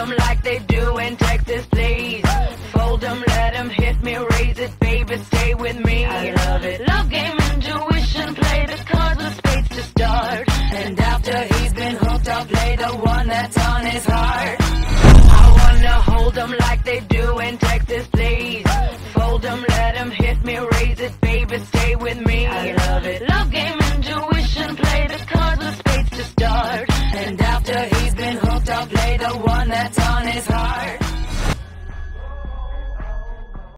them like they do in Texas, please. Fold them, let them hit me, raise it, baby, stay with me. I love it. Love game, intuition, play the cards with spades to start. And after he's been hooked, I'll play the one that's on his heart. I wanna hold them like they do in Texas, please. Fold them, let them hit me, raise it, baby, stay with me. I love it. Love game,